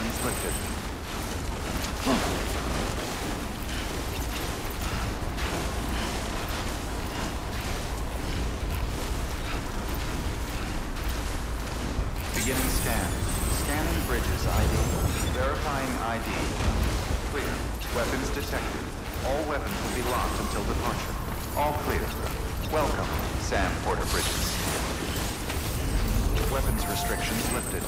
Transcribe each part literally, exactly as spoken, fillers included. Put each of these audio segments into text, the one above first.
restrictions lifted. Beginning scan. Scanning bridges I D. Verifying I D. Clear. Weapons detected. All weapons will be locked until departure. All clear. Welcome, Sam Porter Bridges. Weapons restrictions lifted.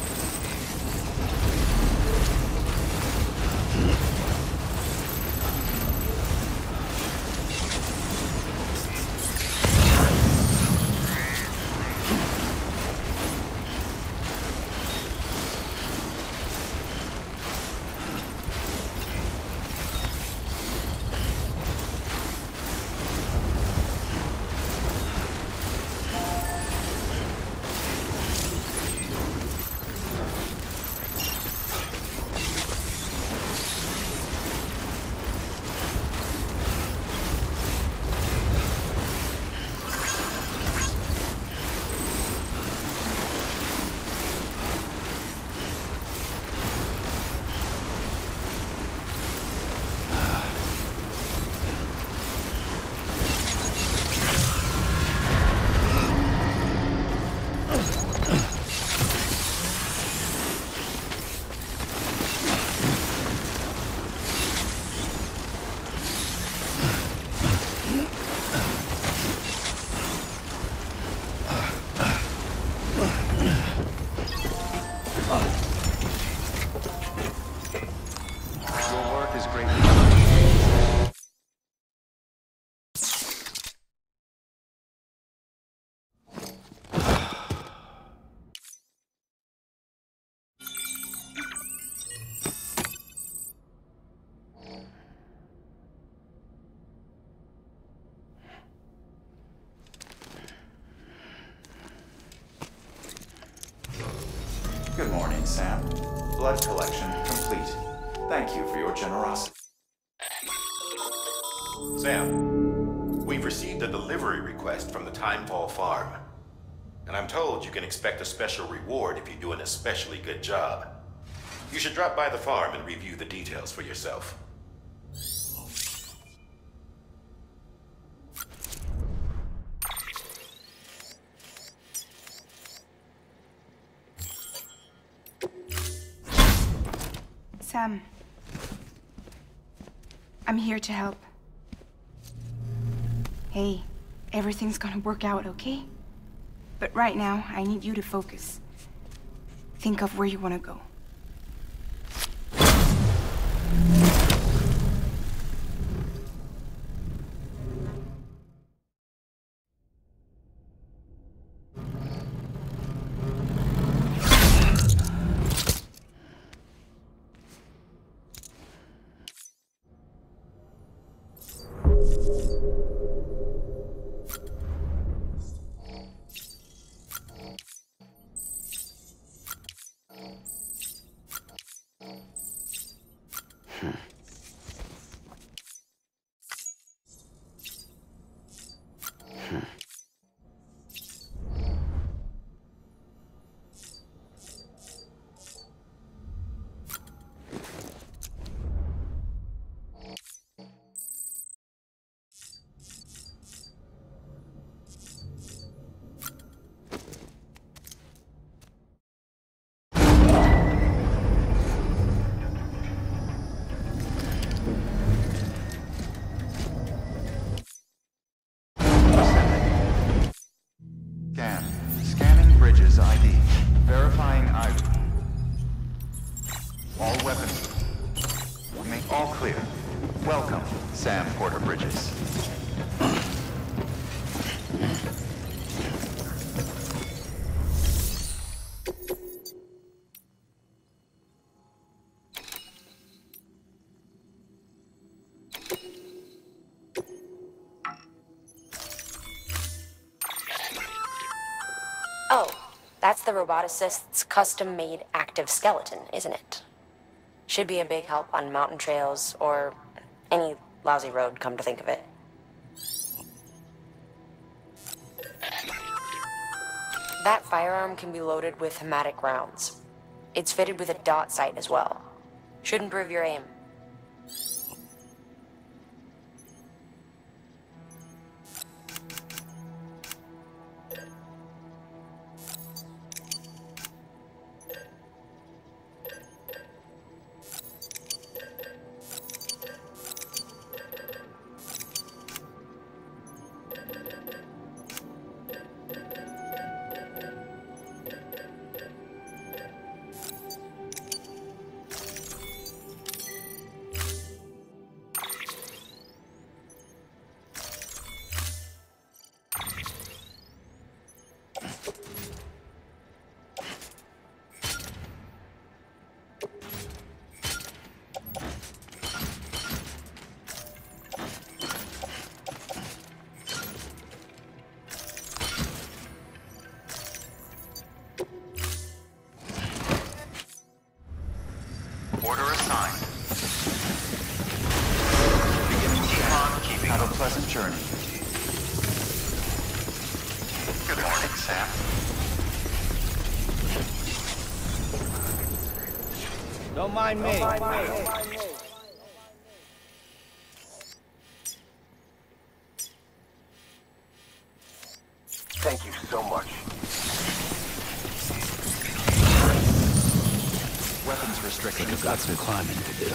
Good morning, Sam. Blood collection complete. Thank you for your generosity. Sam, we've received a delivery request from the Timefall Farm. And I'm told you can expect a special reward if you do an especially good job. You should drop by the farm and review the details for yourself. Sam, I'm here to help. Hey, everything's gonna work out, okay? But right now, I need you to focus. Think of where you want to go. I D. Verifying I D. All weapons. Make all clear. Welcome, Sam Porter Bridges. Oh, that's the roboticist's custom-made active skeleton, isn't it? Should be a big help on mountain trails or any lousy road, come to think of it. That firearm can be loaded with hematic rounds. It's fitted with a dot sight as well. Should improve your aim. Order assigned. Beginning keep on keeping. Have a pleasant journey. Good morning, Sam. Don't mind me. Don't mind me. Thank you so much. Weapons restricted. You've got some climbing to do.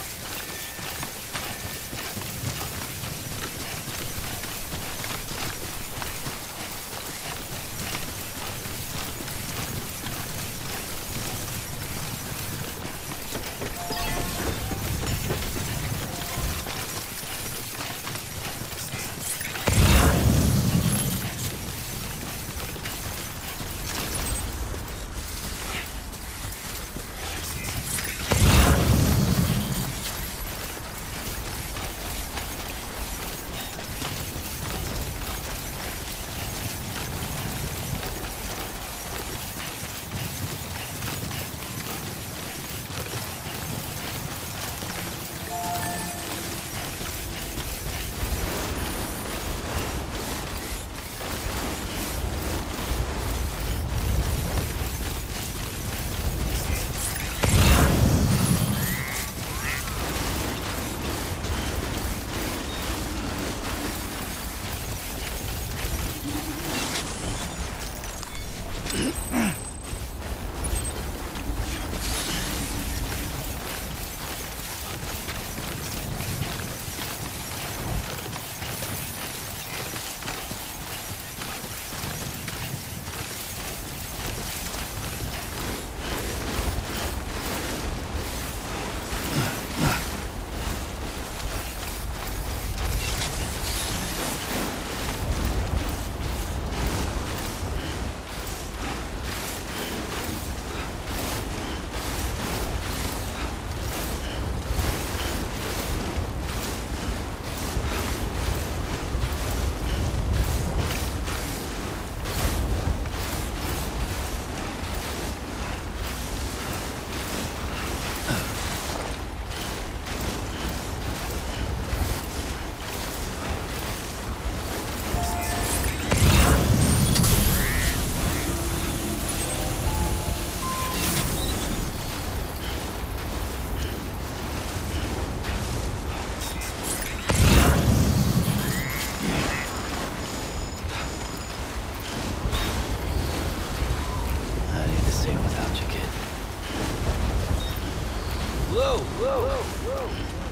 Whoa, whoa, whoa.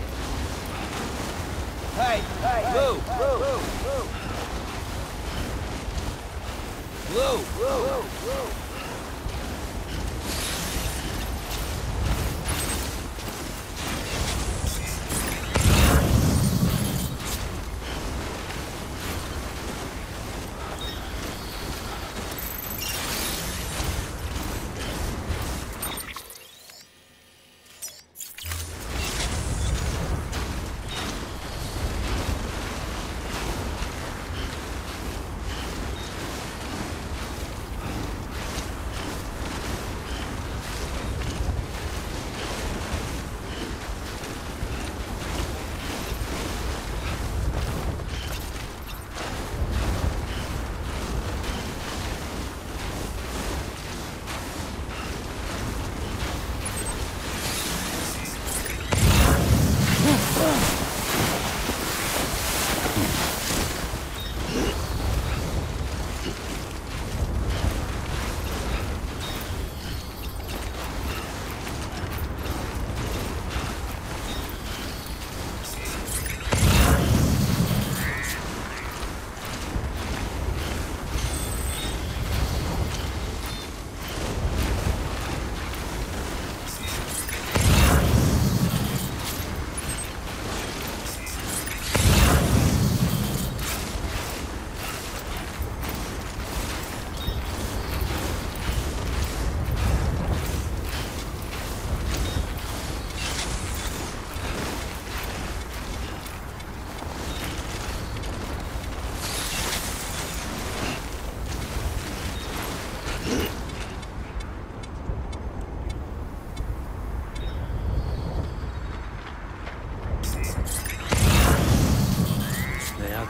Hey, hey, whoa, whoa, whoa, whoa. Whoa, whoa, whoa.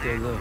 go low.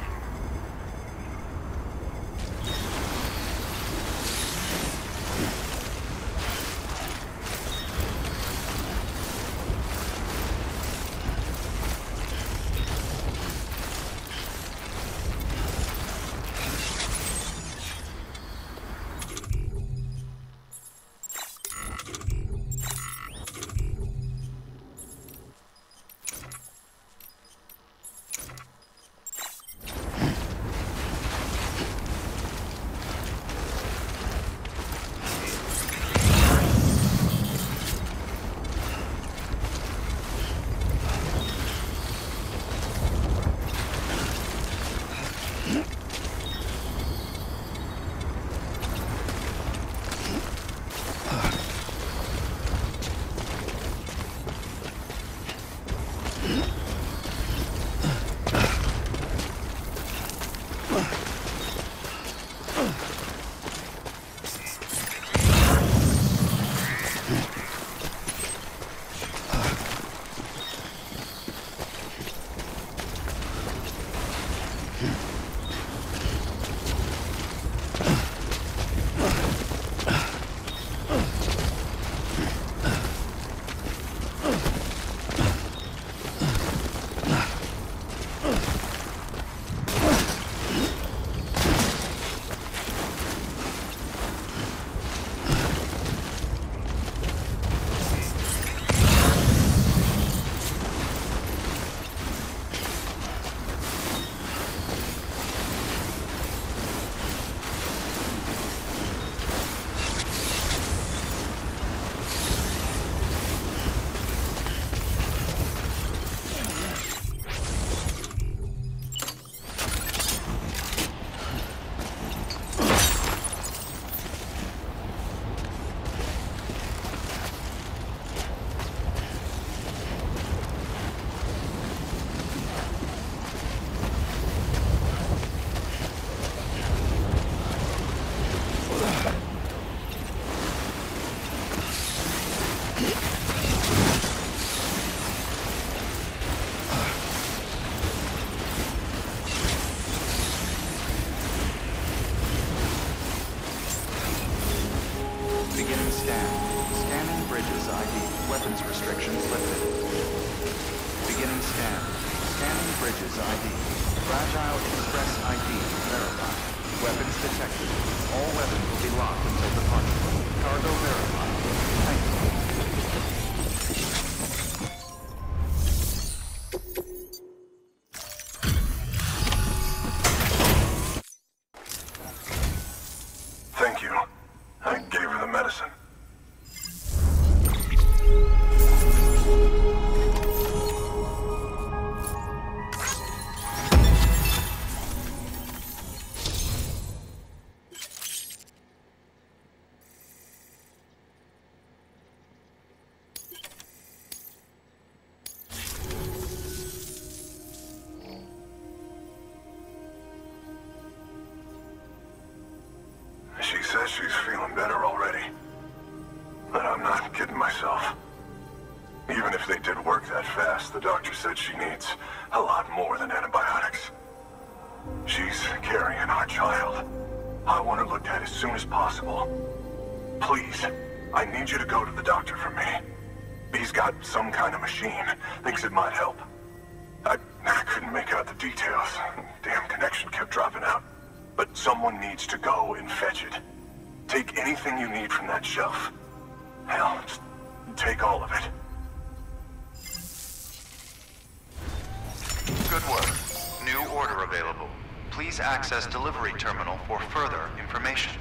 Thank you. I gave her the medicine. She says she's feeling better already. But I'm not kidding myself. Even if they did work that fast, the doctor said she needs a lot more than antibiotics. She's carrying our child. I want her looked at as soon as possible. Please, I need you to go to the doctor for me. He's got some kind of machine. Thinks it might help. I, I couldn't make out the details. Damn connection kept dropping out. But someone needs to go and fetch it. Take anything you need from that shelf. Hell, just take all of it. Good work. New order available. Please access delivery terminal for further information.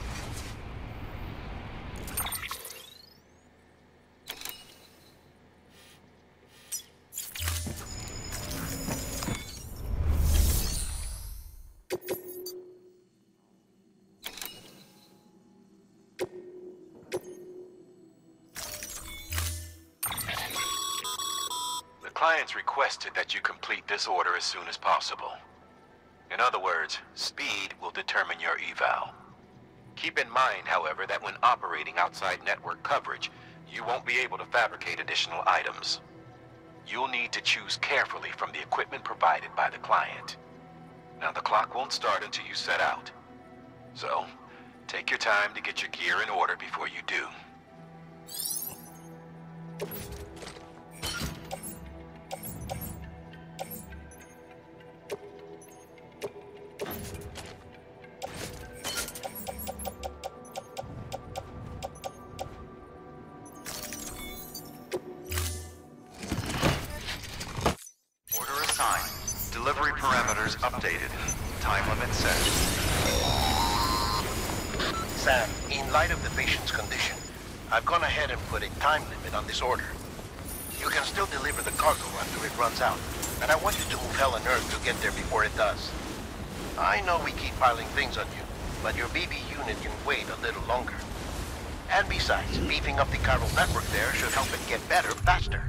Clients requested that you complete this order as soon as possible. In other words, speed will determine your eval. Keep in mind, however, that when operating outside network coverage, you won't be able to fabricate additional items. You'll need to choose carefully from the equipment provided by the client. Now, the clock won't start until you set out. So, take your time to get your gear in order before you do. Order assigned. Delivery parameters updated. Time limit set. Sam, in light of the patient's condition, I've gone ahead and put a time limit on this order. You can still deliver the cargo until it runs out, and I want you to move hell and earth to get there before it does. I know we keep piling things on you, but your B B unit can wait a little longer. And besides, beefing up the chiral network there should help it get better faster.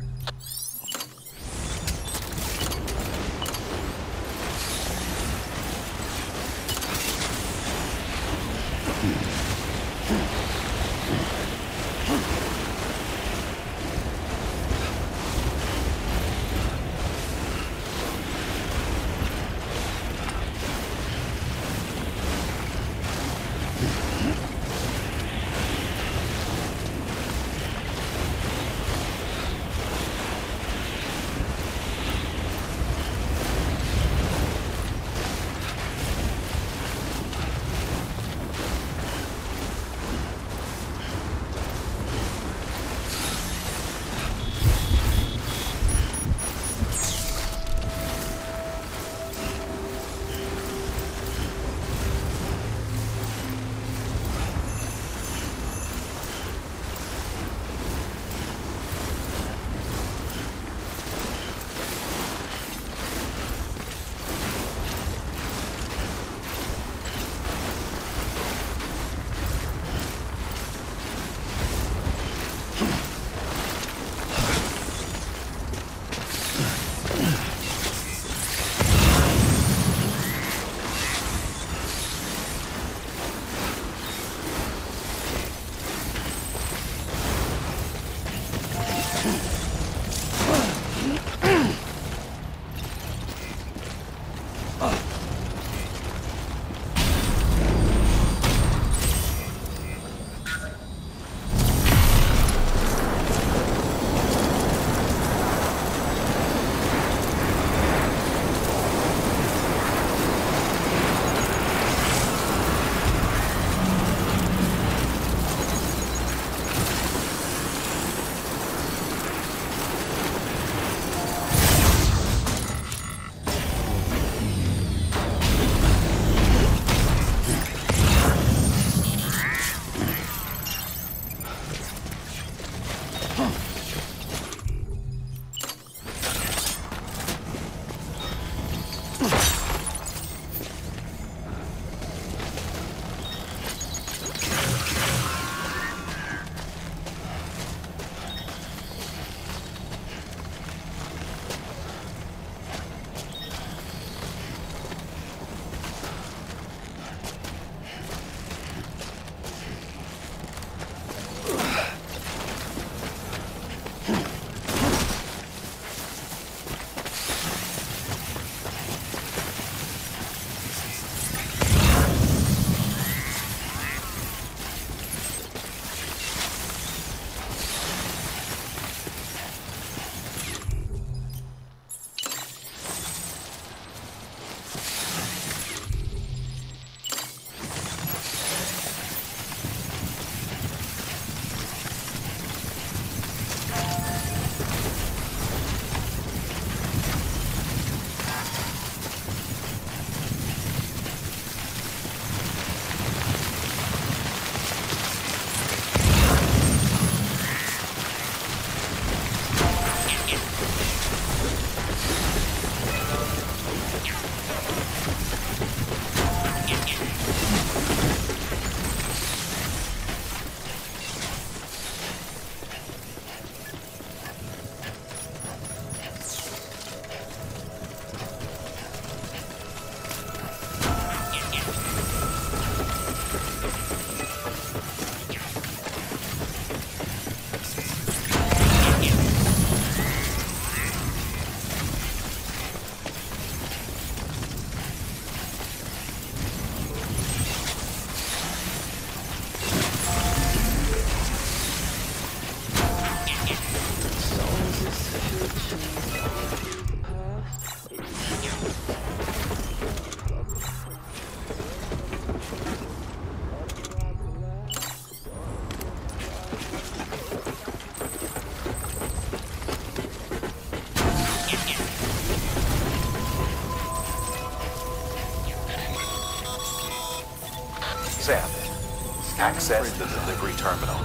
Sam, access the delivery terminal.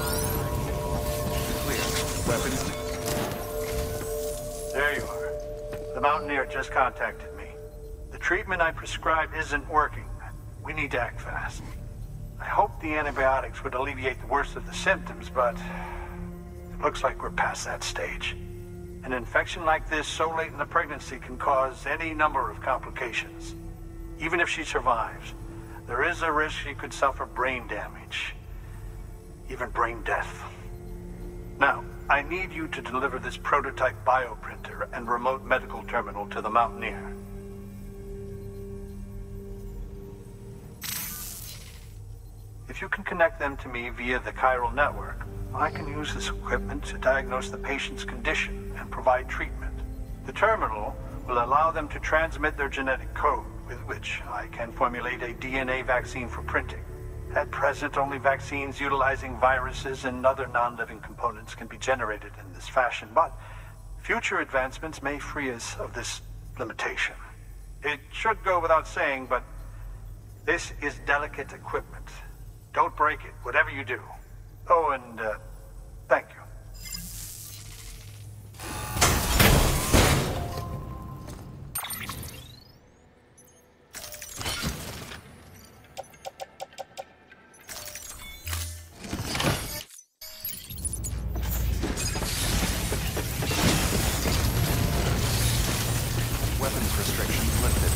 Clear. Weapons... There you are. The Mountaineer just contacted me. The treatment I prescribed isn't working. We need to act fast. I hope the antibiotics would alleviate the worst of the symptoms, but it looks like we're past that stage. An infection like this so late in the pregnancy can cause any number of complications. Even if she survives, there is a risk she could suffer brain damage, even brain death. Now, I need you to deliver this prototype bioprinter and remote medical terminal to the Mountaineer. If you can connect them to me via the chiral network, I can use this equipment to diagnose the patient's condition and provide treatment. The terminal will allow them to transmit their genetic code, with which I can formulate a D N A vaccine for printing. At present, only vaccines utilizing viruses and other non-living components can be generated in this fashion, but future advancements may free us of this limitation. It should go without saying, but this is delicate equipment. Don't break it, whatever you do. Oh, and, uh, thank you. Weapons restrictions lifted.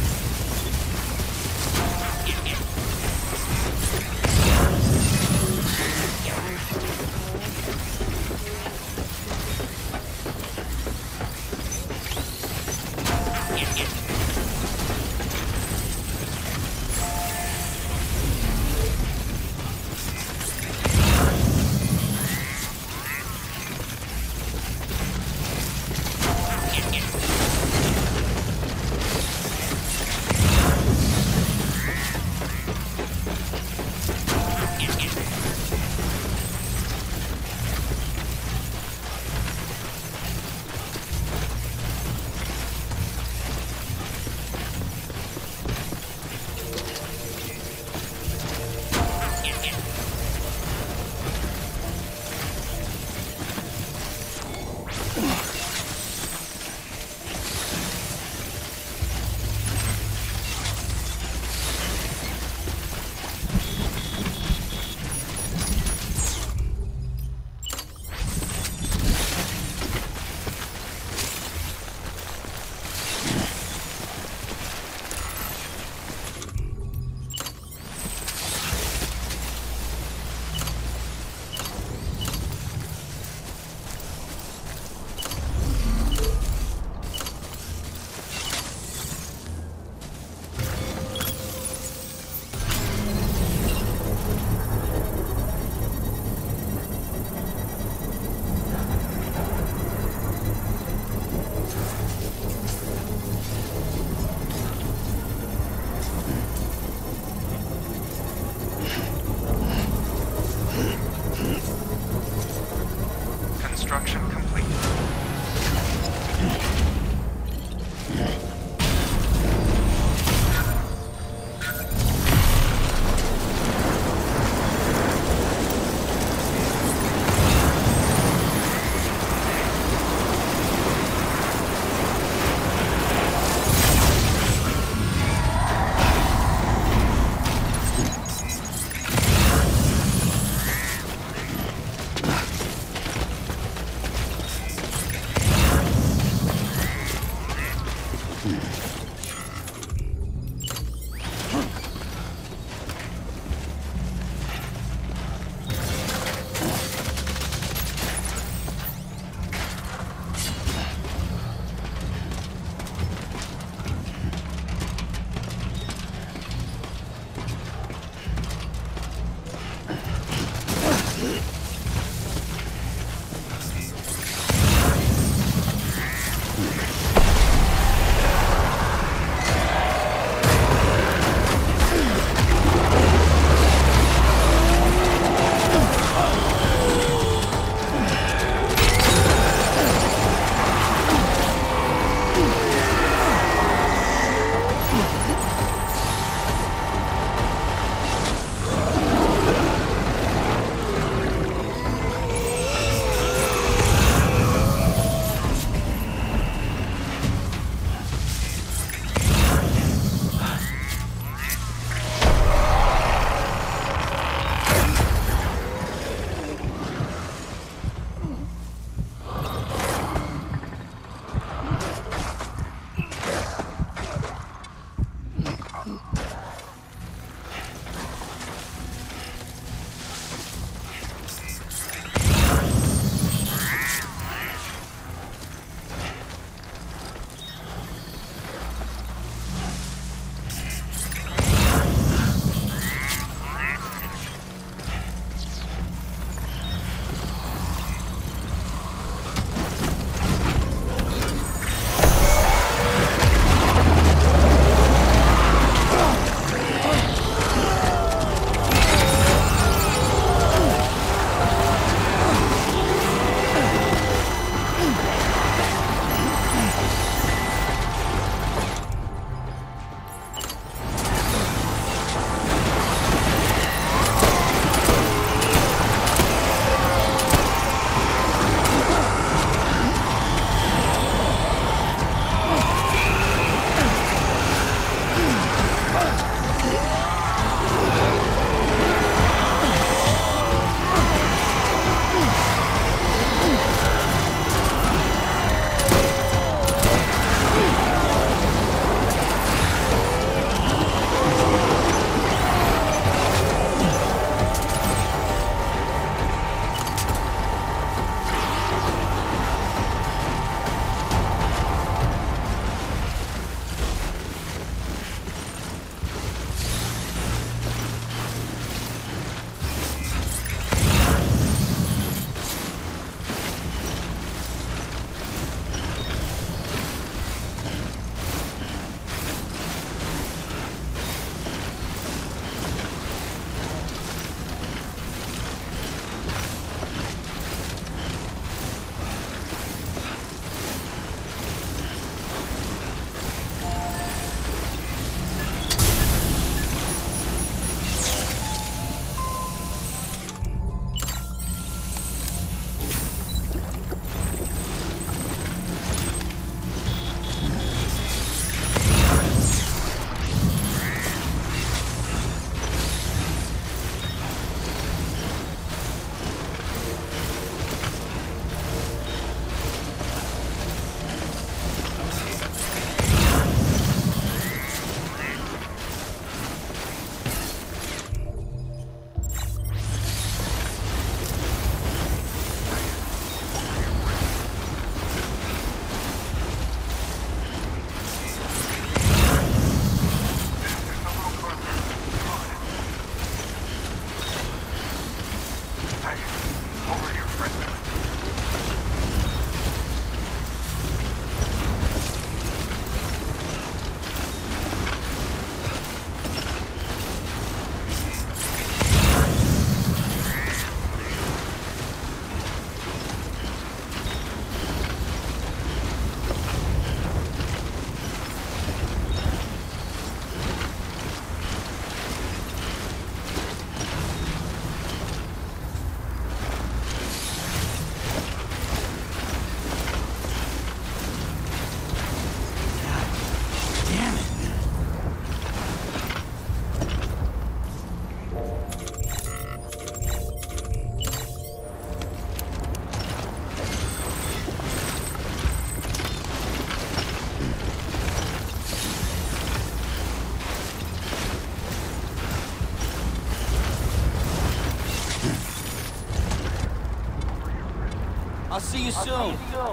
you soon.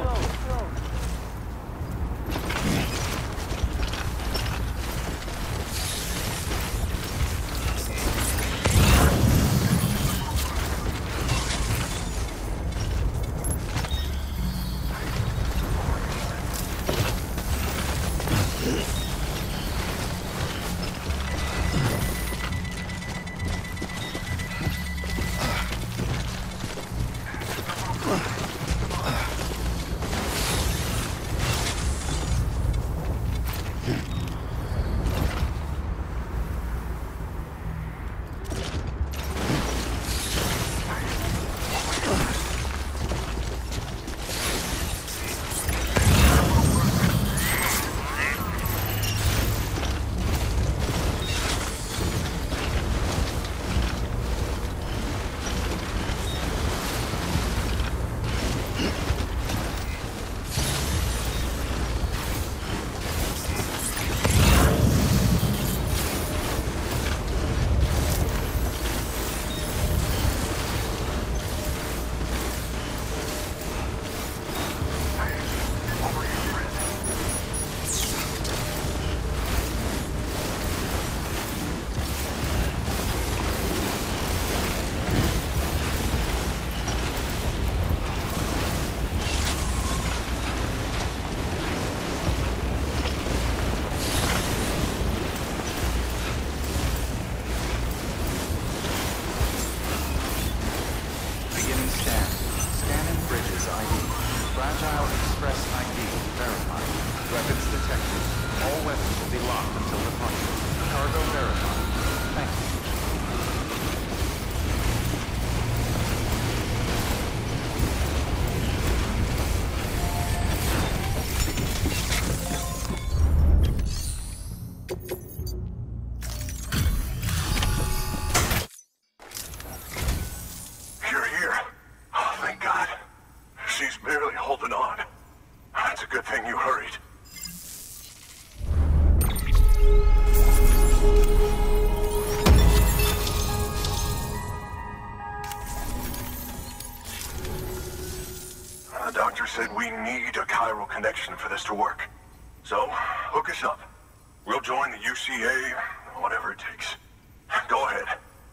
Said we need a chiral connection for this to work. So, hook us up. We'll join the U C A, whatever it takes. Go ahead.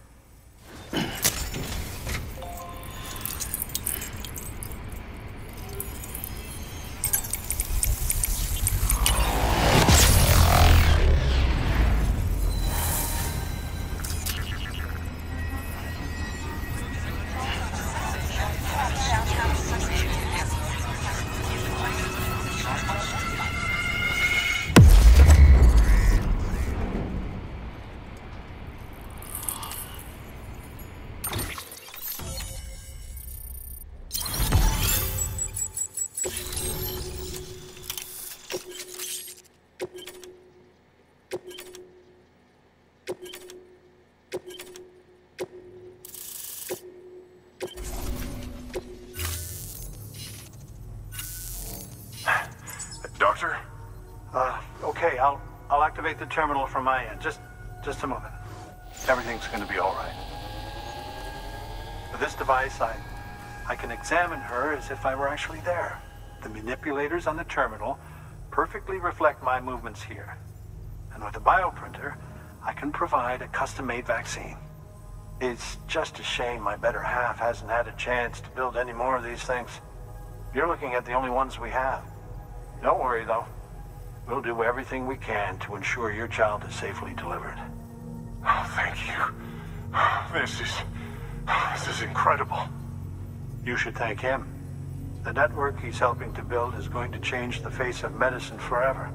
Doctor? Uh, okay, I'll, I'll activate the terminal from my end. Just, just a moment. Everything's gonna be all right. With this device, I, I can examine her as if I were actually there. The manipulators on the terminal perfectly reflect my movements here. And with the bioprinter, I can provide a custom-made vaccine. It's just a shame my better half hasn't had a chance to build any more of these things. You're looking at the only ones we have. Don't worry, though. We'll do everything we can to ensure your child is safely delivered. Oh, thank you. This is... this is incredible. You should thank him. The network he's helping to build is going to change the face of medicine forever.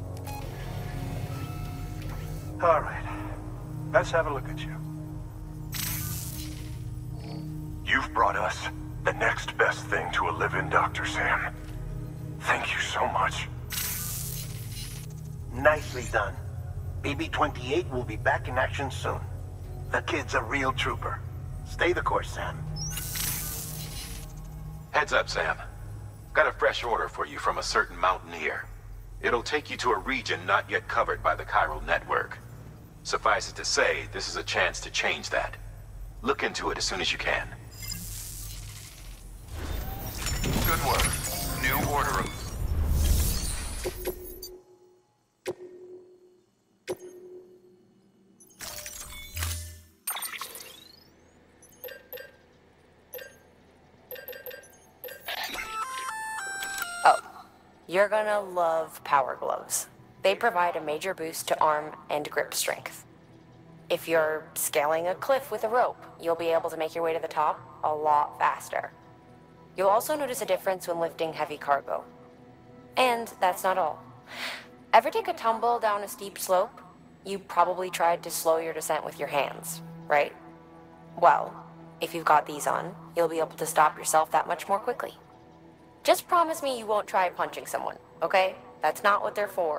All right. Let's have a look at you. You've brought us the next best thing to a live-in, Doctor Sam. Thank you so much. Nicely done. B B twenty-eight will be back in action soon. The kid's a real trooper. Stay the course, Sam. Heads up, Sam. Got a fresh order for you from a certain mountaineer. It'll take you to a region not yet covered by the chiral network. Suffice it to say, this is a chance to change that. Look into it as soon as you can. Good work. New order of... Oh, you're gonna love Power Gloves. They provide a major boost to arm and grip strength. If you're scaling a cliff with a rope, you'll be able to make your way to the top a lot faster. You'll also notice a difference when lifting heavy cargo. And that's not all. Ever take a tumble down a steep slope? You probably tried to slow your descent with your hands, right? Well, if you've got these on, you'll be able to stop yourself that much more quickly. Just promise me you won't try punching someone, okay? That's not what they're for.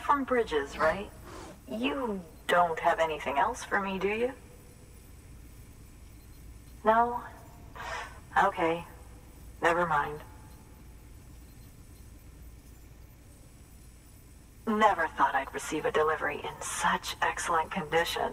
from Bridges, right? You don't have anything else for me, do you? No? Okay. Never mind. Never thought I'd receive a delivery in such excellent condition.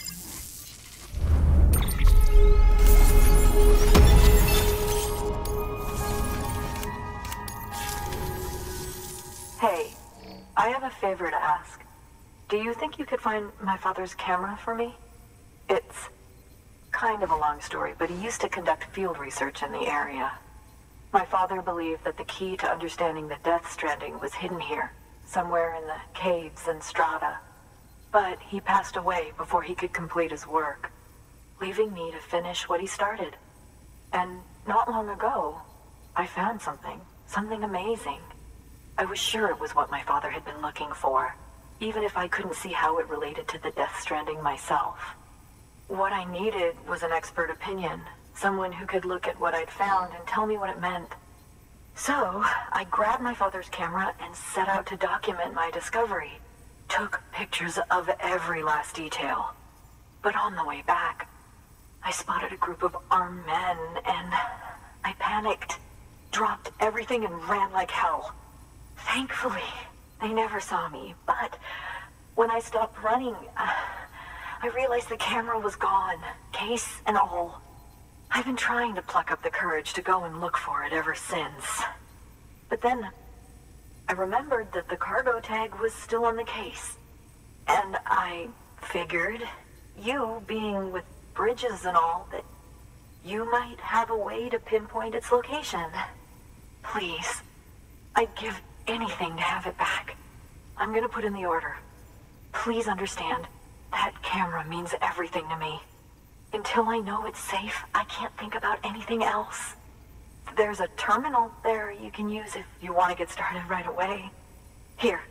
Hey, I have a favor to ask. Do you think you could find my father's camera for me? It's kind of a long story, but he used to conduct field research in the area. My father believed that the key to understanding the Death Stranding was hidden here, somewhere in the caves and strata. But he passed away before he could complete his work, leaving me to finish what he started. And not long ago, I found something, something amazing. I was sure it was what my father had been looking for, even if I couldn't see how it related to the Death Stranding myself. What I needed was an expert opinion, someone who could look at what I'd found and tell me what it meant. So, I grabbed my father's camera and set out to document my discovery. Took pictures of every last detail. But on the way back, I spotted a group of armed men and I panicked, dropped everything and ran like hell. Thankfully, they never saw me, but when I stopped running, uh, I realized the camera was gone, case and all. I've been trying to pluck up the courage to go and look for it ever since. But then, I remembered that the cargo tag was still on the case. And I figured, you being with Bridges and all, that you might have a way to pinpoint its location. Please, I'd give anything to have it back. I'm gonna put in the order. Please understand, that camera means everything to me. Until I know it's safe, I can't think about anything else. There's a terminal there you can use if you want to get started right away. Here.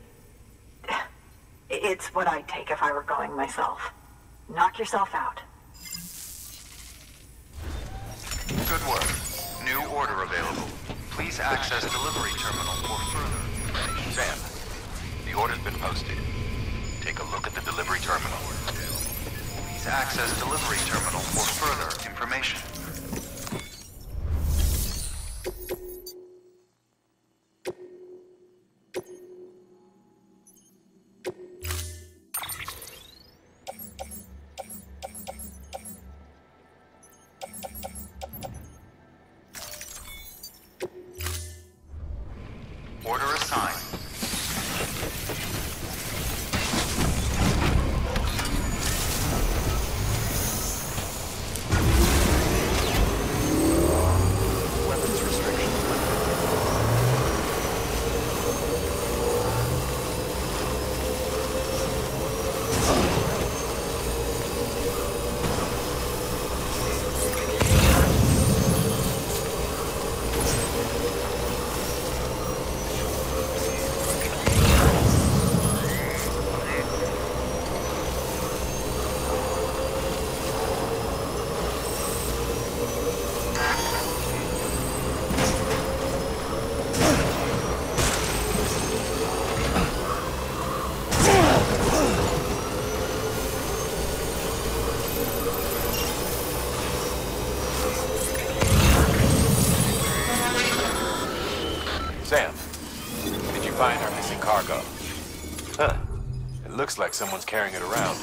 It's what I'd take if I were going myself. Knock yourself out. Good work. New order available. Please access delivery terminal for further information. Sam, the order's been posted. Take a look at the delivery terminal. Please access delivery terminal for further information. Order assigned. Weapons restriction. Sam, did you find our missing cargo? Huh. It looks like someone's carrying it around.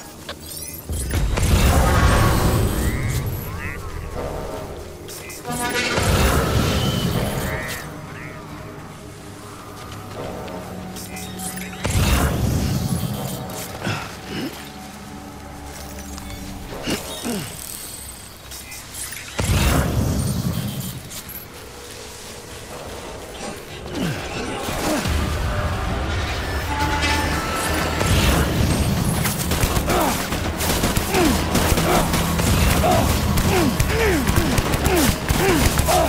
Oh!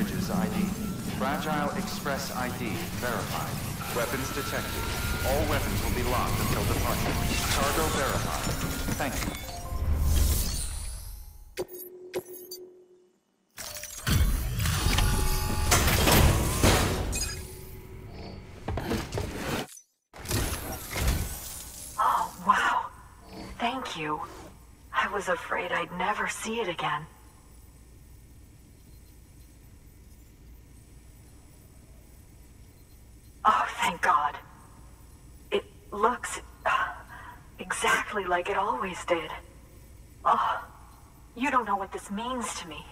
Bridges I D. Fragile Express I D verified. Weapons detected. All weapons will be locked until departure. Cargo verified. Thank you. Oh, wow. Thank you. I was afraid I'd never see it again. Oh, thank God. It looks uh, exactly like it always did. Oh, you don't know what this means to me.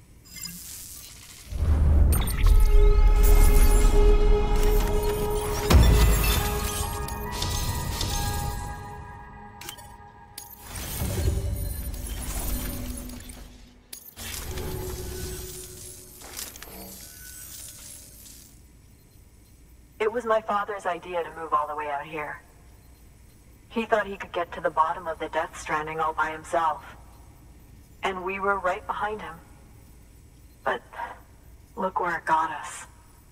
It was my father's idea to move all the way out here. He thought he could get to the bottom of the Death Stranding all by himself. And we were right behind him. But look where it got us.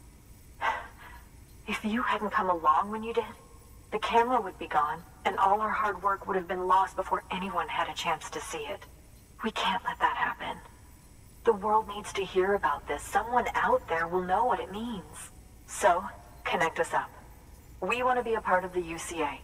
If you hadn't come along when you did, the camera would be gone, and all our hard work would have been lost before anyone had a chance to see it. We can't let that happen. The world needs to hear about this. Someone out there will know what it means. So, connect us up. We want to be a part of the U C A.